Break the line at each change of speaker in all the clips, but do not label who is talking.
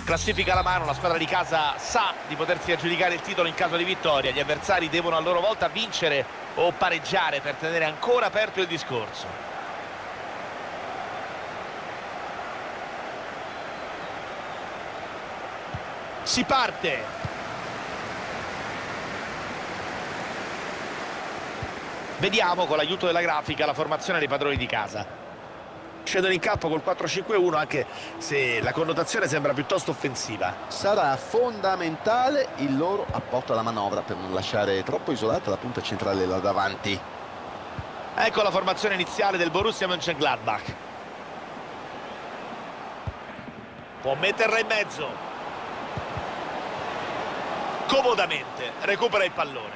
Classifica alla mano, la squadra di casa sa di potersi aggiudicare il titolo in caso di vittoria. Gli avversari devono a loro volta vincere o pareggiare per tenere ancora aperto il discorso. Si parte. Vediamo con l'aiuto della grafica la formazione dei padroni di casa. Scendono in campo col 4-5-1, anche se la connotazione sembra piuttosto offensiva.
Sarà fondamentale il loro apporto alla manovra per non lasciare troppo isolata la punta centrale là davanti.
Ecco la formazione iniziale del Borussia Mönchengladbach. Può metterla in mezzo. Comodamente recupera il pallone.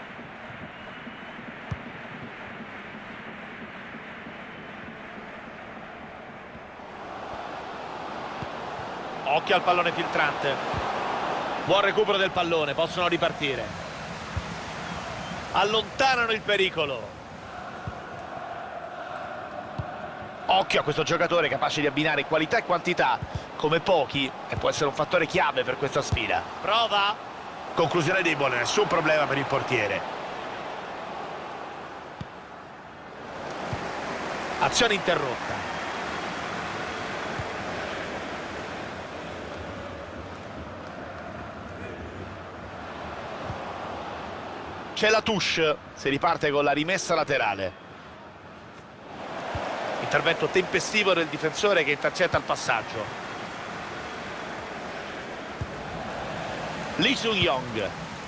Occhio al pallone filtrante. Buon recupero del pallone, possono ripartire. Allontanano il pericolo. Occhio a questo giocatore capace di abbinare qualità e quantità come pochi e può essere un fattore chiave per questa sfida. Prova. Conclusione debole, nessun problema per il portiere. Azione interrotta. C'è la touche, si riparte con la rimessa laterale. Intervento tempestivo del difensore che intercetta il passaggio. Lee Sung-yong.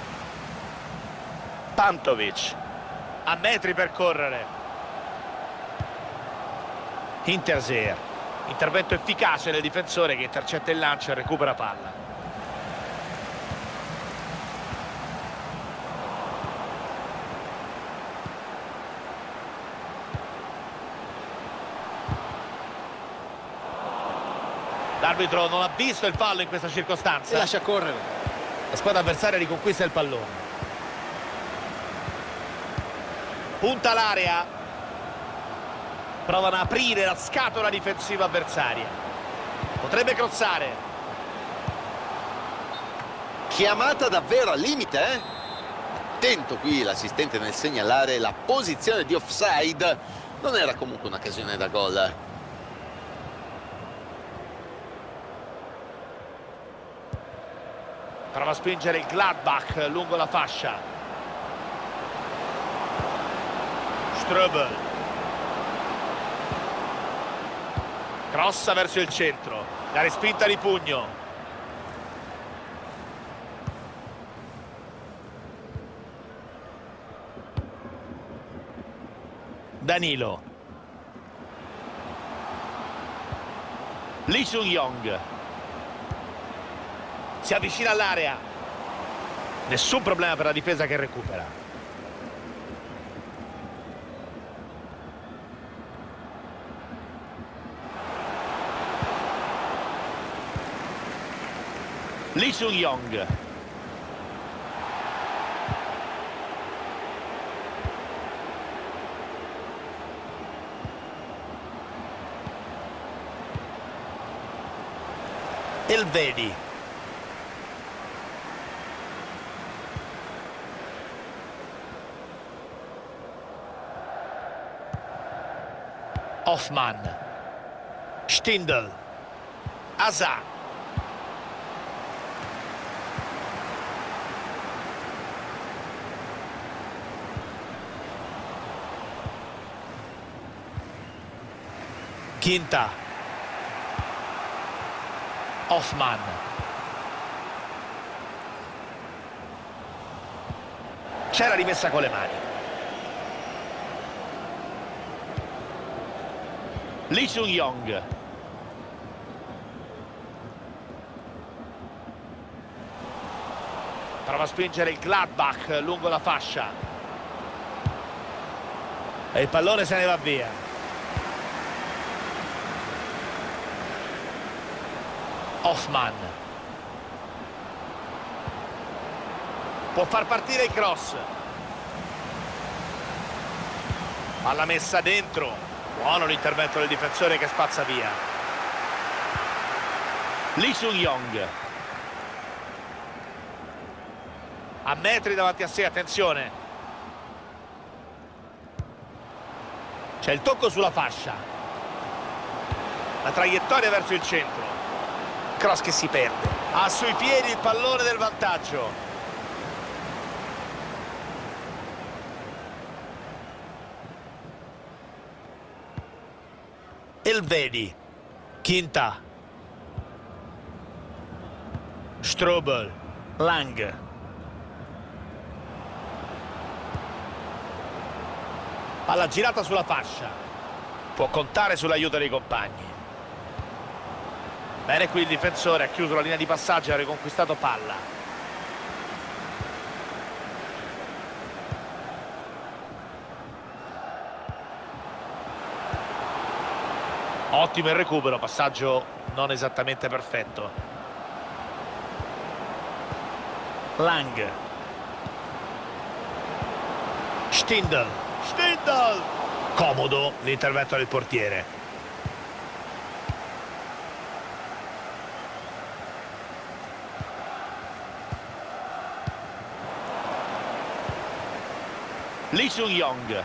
Pantovic. A metri per correre. Interseer. Intervento efficace del difensore che intercetta il lancio e recupera palla. L'arbitro non ha visto il fallo in questa circostanza.
E lascia correre.
La squadra avversaria riconquista il pallone. Punta l'area. Provano a aprire la scatola difensiva avversaria. Potrebbe crossare.
Chiamata davvero al limite, eh? Attento qui l'assistente nel segnalare la posizione di offside. Non era comunque un'occasione da gol.
Prova a spingere il Gladbach lungo la fascia. Ströbel. Crossa verso il centro. La respinta di pugno. Danilo. Lee Sung-yong. Si avvicina all'area. Nessun problema per la difesa che recupera. Lee Sung-yong. Elvedi. Hoffmann. Stindl. Hazard. Quinta. Hoffmann. C'è la rimessa con le mani. Lee Sung-yong. Prova a spingere il Gladbach lungo la fascia. E il pallone se ne va via. Hoffmann. Può far partire il cross. Palla messa dentro. Buono l'intervento del difensore che spazza via. Lee Sung-yong. A metri davanti a sé, attenzione. C'è il tocco sulla fascia. La traiettoria verso il centro. Cross che si perde. Ha sui piedi il pallone del vantaggio. Elvedi. Quinta. Strobel. Lang. Palla girata sulla fascia. Può contare sull'aiuto dei compagni. Bene qui il difensore, ha chiuso la linea di passaggio e ha riconquistato palla. Ottimo il recupero, passaggio non esattamente perfetto. Lang. Stindl. Stindl. Comodo l'intervento del portiere. Lee Sung-yong.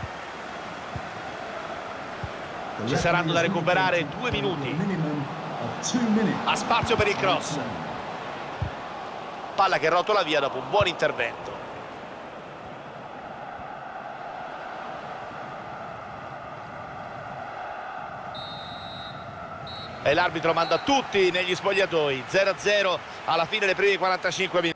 Ci saranno da recuperare 2 minuti. Ha spazio per il cross. Palla che rotola via dopo un buon intervento. E l'arbitro manda tutti negli spogliatoi. 0-0 alla fine dei primi 45 minuti.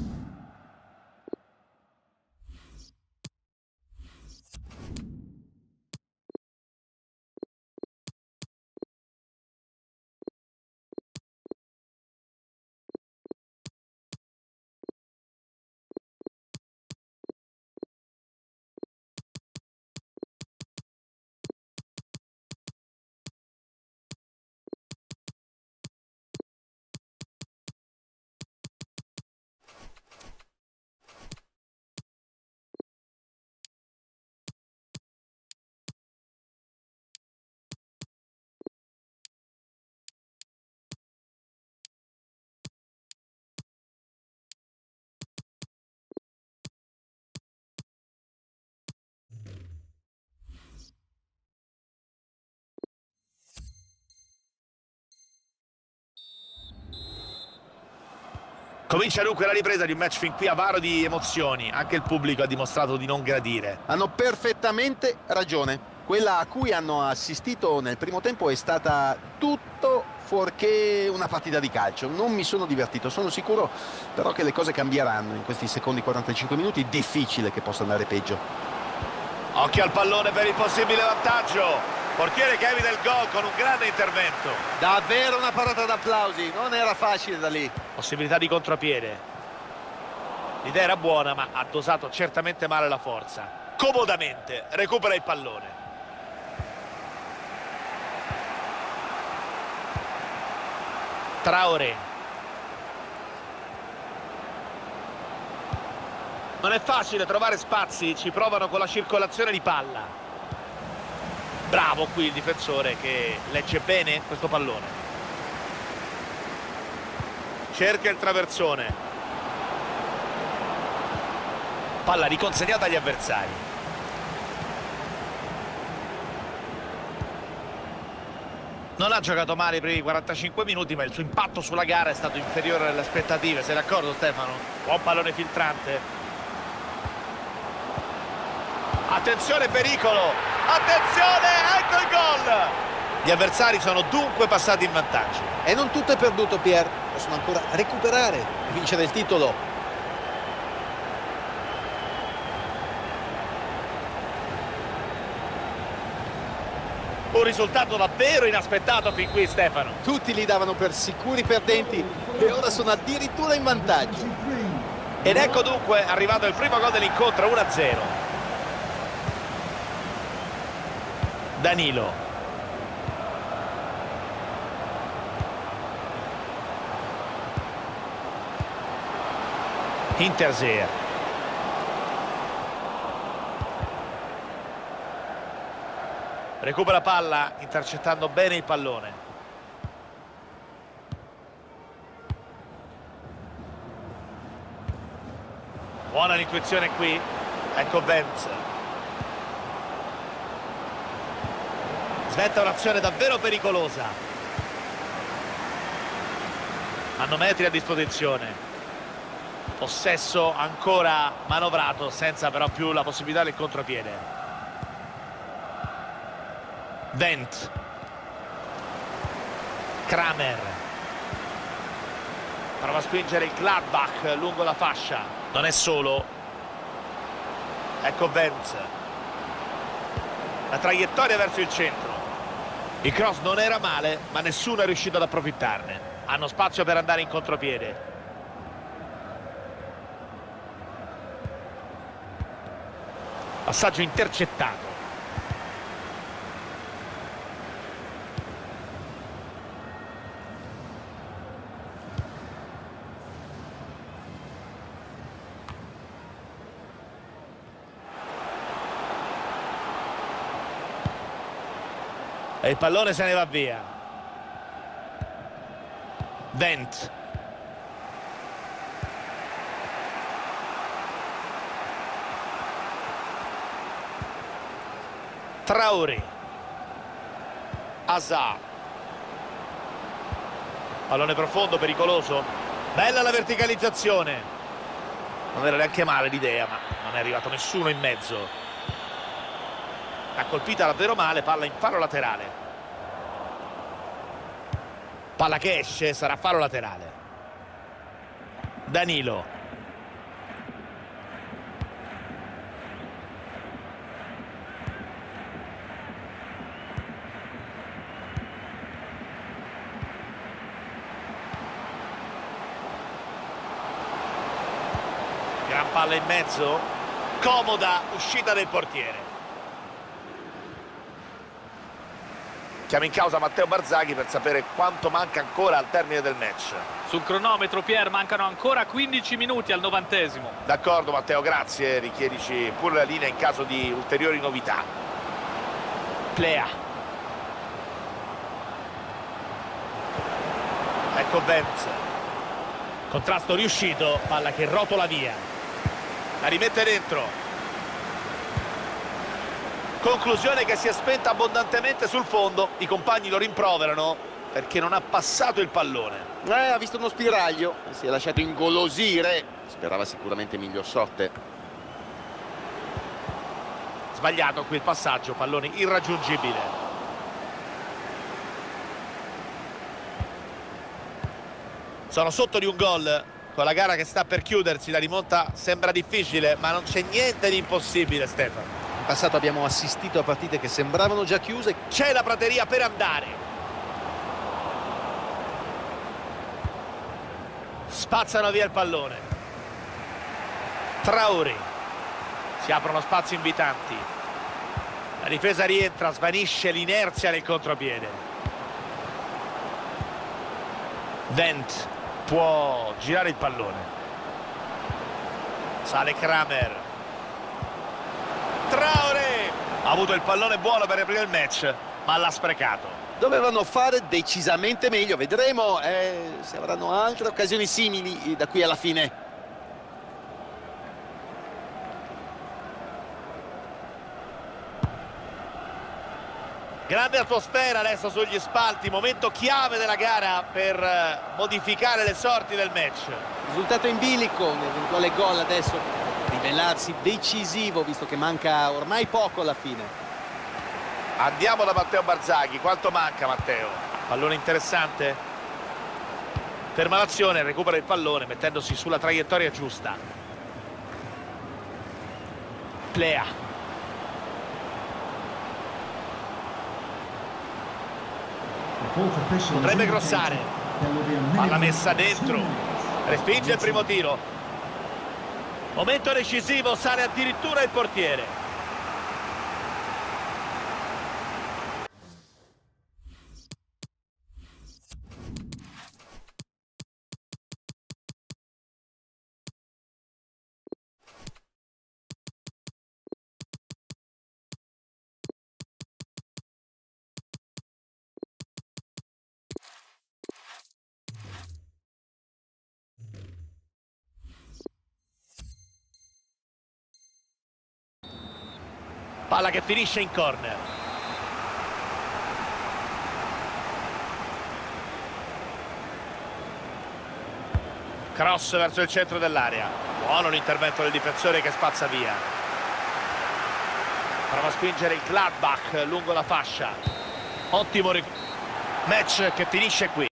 Comincia dunque la ripresa di un match fin qui avaro di emozioni. Anche il pubblico ha dimostrato di non gradire.
Hanno perfettamente ragione. Quella a cui hanno assistito nel primo tempo è stata tutto fuorché una partita di calcio. Non mi sono divertito, sono sicuro però che le cose cambieranno in questi secondi 45 minuti. Difficile che possa andare peggio.
Occhio al pallone per il possibile vantaggio. Portiere che evita il gol con un grande intervento.
Davvero una parata d'applausi, non era facile da lì.
Possibilità di contropiede. L'idea era buona ma ha dosato certamente male la forza. Comodamente recupera il pallone. Traoré. Non è facile trovare spazi, ci provano con la circolazione di palla. Bravo qui il difensore che legge bene questo pallone. Cerca il traversone. Palla riconsegnata agli avversari. Non ha giocato male i primi 45 minuti, ma il suo impatto sulla gara è stato inferiore alle aspettative. Sei d'accordo, Stefano? Buon pallone filtrante. Attenzione, pericolo! Attenzione, ecco il gol! Gli avversari sono dunque passati in vantaggio.
E non tutto è perduto, Pier. Possono ancora recuperare e vincere il titolo.
Un risultato davvero inaspettato fin qui, Stefano.
Tutti li davano per sicuri perdenti e ora sono addirittura in vantaggio.
Ed ecco dunque arrivato il primo gol dell'incontro, 1-0. Danilo. Hinterseer. Recupera palla intercettando bene il pallone. Buona l'intuizione qui. Ecco Benz. Sventa un'azione davvero pericolosa. Hanno metri a disposizione. Possesso ancora manovrato, senza però più la possibilità del contropiede. Wendt. Kramer. Prova a spingere il Gladbach lungo la fascia. Non è solo. Ecco Wendt. La traiettoria verso il centro. Il cross non era male, ma nessuno è riuscito ad approfittarne. Hanno spazio per andare in contropiede. Passaggio intercettato. E il pallone se ne va via. Wendt. Traoré. Hazard. Pallone profondo, pericoloso. Bella la verticalizzazione. Non era neanche male l'idea, ma non è arrivato nessuno in mezzo. Ha colpita davvero male, palla in fallo laterale. Palla che esce, sarà fallo laterale. Danilo. Gran palla in mezzo. Comoda uscita del portiere. Chiama in causa Matteo Barzaghi per sapere quanto manca ancora al termine del match.
Sul cronometro, Pier, mancano ancora 15 minuti al 90°.
D'accordo Matteo, grazie. Richiedici pure la linea in caso di ulteriori novità. Plea. Ecco Benz. Contrasto riuscito, palla che rotola via. La rimette dentro. Conclusione che si è spenta abbondantemente sul fondo. I compagni lo rimproverano perché non ha passato il pallone.
Ha visto uno spiraglio, si è lasciato ingolosire. Sperava sicuramente miglior sorte.
Sbagliato qui il passaggio, pallone irraggiungibile. Sono sotto di un gol. Con la gara che sta per chiudersi, la rimonta sembra difficile, ma non c'è niente di impossibile, Stefano.
In passato abbiamo assistito a partite che sembravano già chiuse.
C'è la prateria per andare. Spazzano via il pallone. Traoré. Si aprono spazi invitanti. La difesa rientra, svanisce l'inerzia nel contropiede. Wendt può girare il pallone. Sale Kramer. Traoré ha avuto il pallone buono per aprire il match, ma l'ha sprecato.
Dovevano fare decisamente meglio. Vedremo se avranno altre occasioni simili da qui alla fine.
Grande atmosfera adesso sugli spalti, momento chiave della gara per modificare le sorti del match.
Risultato in bilico, un eventuale gol adesso rivelarsi decisivo, visto che manca ormai poco alla fine.
Andiamo da Matteo Barzaghi. Quanto manca Matteo? Pallone interessante. Ferma l'azione, recupera il pallone mettendosi sulla traiettoria giusta. Plea. Potrebbe crossare. Palla messa dentro. Respinge il primo tiro. Momento decisivo, sale addirittura il portiere. Palla che finisce in corner. Cross verso il centro dell'area. Buono l'intervento del difensore che spazza via. Prova a spingere il Gladbach lungo la fascia. Ottimo match che finisce qui.